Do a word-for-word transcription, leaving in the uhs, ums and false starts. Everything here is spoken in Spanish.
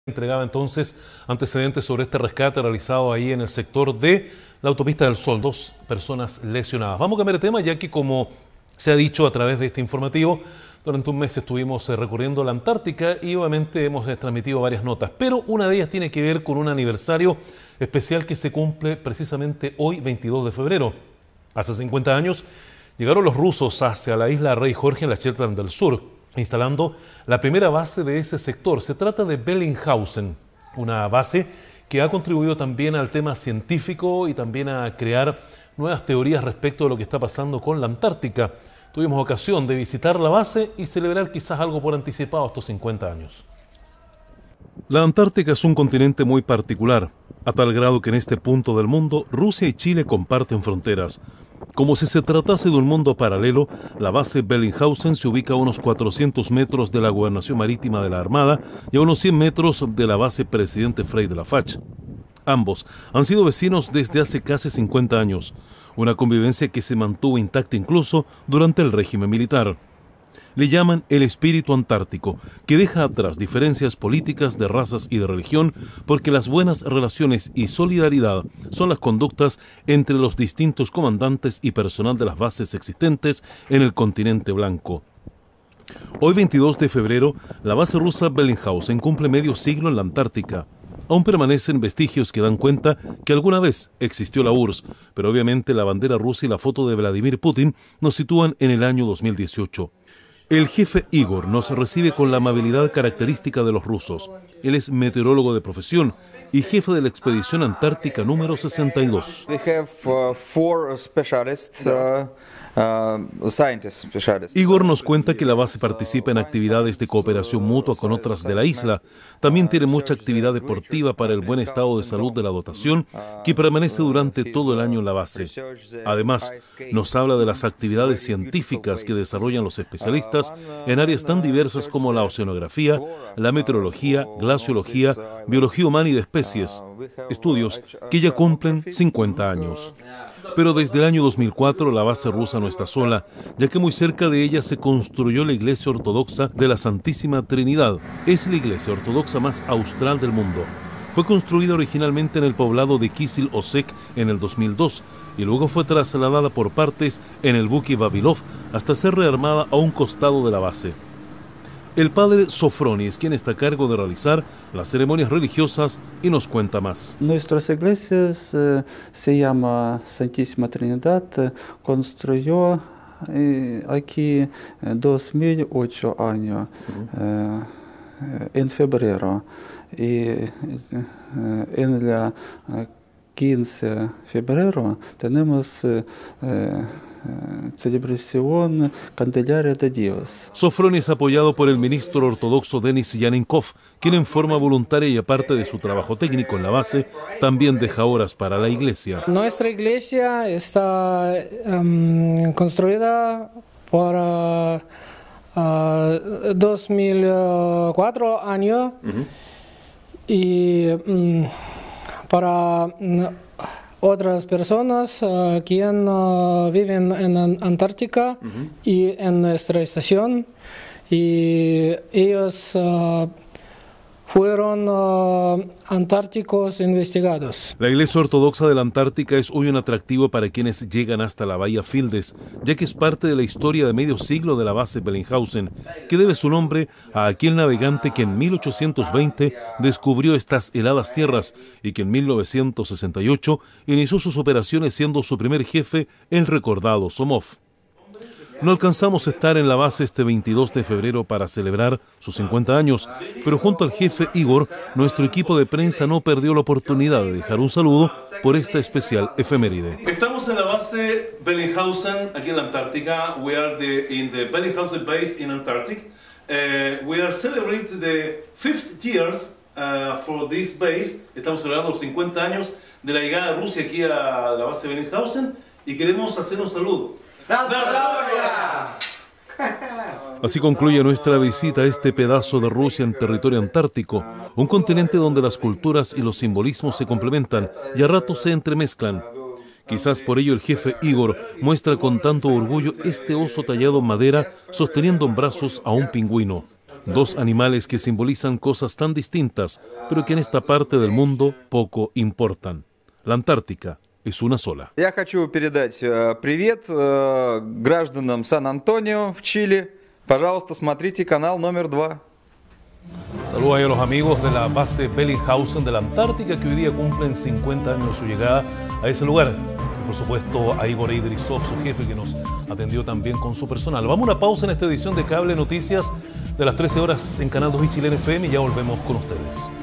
Entregaba entonces antecedentes sobre este rescate realizado ahí en el sector de la autopista del Sol, dos personas lesionadas. Vamos a cambiar de tema, ya que como se ha dicho a través de este informativo, durante un mes estuvimos eh, recorriendo la Antártica y obviamente hemos eh, transmitido varias notas, pero una de ellas tiene que ver con un aniversario especial que se cumple precisamente hoy, veintidós de febrero. Hace cincuenta años llegaron los rusos hacia la isla Rey Jorge en la Shetland del Sur, instalando la primera base de ese sector. Se trata de Bellinghausen, una base que ha contribuido también al tema científico y también a crear nuevas teorías respecto de lo que está pasando con la Antártica. Tuvimos ocasión de visitar la base y celebrar quizás algo por anticipado estos cincuenta años. La Antártica es un continente muy particular, a tal grado que en este punto del mundo Rusia y Chile comparten fronteras. Como si se tratase de un mundo paralelo, la base Bellinghausen se ubica a unos cuatrocientos metros de la Gobernación Marítima de la Armada y a unos cien metros de la base Presidente Frei de la Foch. Ambos han sido vecinos desde hace casi cincuenta años, una convivencia que se mantuvo intacta incluso durante el régimen militar. Le llaman el espíritu antártico, que deja atrás diferencias políticas, de razas y de religión, porque las buenas relaciones y solidaridad son las conductas entre los distintos comandantes y personal de las bases existentes en el continente blanco. Hoy, veintidós de febrero, la base rusa Bellinghausen cumple medio siglo en la Antártica. Aún permanecen vestigios que dan cuenta que alguna vez existió la U R S S, pero obviamente la bandera rusa y la foto de Vladimir Putin nos sitúan en el año dos mil dieciocho. El jefe Igor nos recibe con la amabilidad característica de los rusos. Él es meteorólogo de profesión y jefe de la expedición antártica número sesenta y dos. Igor nos cuenta que la base participa en actividades de cooperación mutua con otras de la isla. También tiene mucha actividad deportiva para el buen estado de salud de la dotación, que permanece durante todo el año en la base. Además, nos habla de las actividades científicas que desarrollan los especialistas en áreas tan diversas como la oceanografía, la meteorología, glaciología, biología humana y de especies, estudios que ya cumplen cincuenta años. Pero desde el año dos mil cuatro la base rusa no está sola, ya que muy cerca de ella se construyó la iglesia ortodoxa de la Santísima Trinidad. Es la iglesia ortodoxa más austral del mundo. Fue construida originalmente en el poblado de Kisil Osek en el dos mil dos y luego fue trasladada por partes en el buque Vavilov hasta ser rearmada a un costado de la base. El padre Sofroni es quien está a cargo de realizar las ceremonias religiosas y nos cuenta más. Nuestras iglesias eh, se llama Santísima Trinidad, eh, construyó eh, aquí eh, dos mil ocho años, eh, en febrero, y eh, en el quince de febrero tenemos eh, eh, celebración Candelaria de Dios. Sofroni es apoyado por el ministro ortodoxo Denis Yanenkov, quien en forma voluntaria y aparte de su trabajo técnico en la base, también deja horas para la iglesia. Nuestra iglesia está um, construida por uh, dos mil cuatro años uh-huh. y um, para um, otras personas uh, que uh, viven en Antártica uh-huh. y en nuestra estación, y ellos uh, fueron uh, antárticos investigados. La iglesia ortodoxa de la Antártica es hoy un atractivo para quienes llegan hasta la bahía Fildes, ya que es parte de la historia de medio siglo de la base Bellinghausen, que debe su nombre a aquel navegante que en mil ochocientos veinte descubrió estas heladas tierras y que en mil novecientos sesenta y ocho inició sus operaciones siendo su primer jefe el recordado Somov. No alcanzamos a estar en la base este veintidós de febrero para celebrar sus cincuenta años, pero junto al jefe Igor, nuestro equipo de prensa no perdió la oportunidad de dejar un saludo por esta especial efeméride. Estamos en la base Bellinghausen, aquí en la Antártica. We are the, in the Bellinghausen base in Antarctic. Uh, we are celebrating the fifth years uh, for this base. Estamos celebrando los cincuenta años de la llegada de Rusia aquí a la base Bellinghausen y queremos hacer un saludo. Así concluye nuestra visita a este pedazo de Rusia en territorio antártico, un continente donde las culturas y los simbolismos se complementan y a ratos se entremezclan. Quizás por ello el jefe Igor muestra con tanto orgullo este oso tallado en madera sosteniendo en brazos a un pingüino. Dos animales que simbolizan cosas tan distintas, pero que en esta parte del mundo poco importan. La Antártica es una sola. Я хочу передать привет гражданам Сан-Антонио в Чили. Пожалуйста, смотрите канал номер два. Saludos a los amigos de la base Bellinghausen de la Antártica, que hoy día cumplen cincuenta años de su llegada a ese lugar. Y por supuesto a Igor Idrisov, su jefe, que nos atendió también con su personal. Vamos a una pausa en esta edición de Cable Noticias de las trece horas en Canal dos y Chilena F M y ya volvemos con ustedes.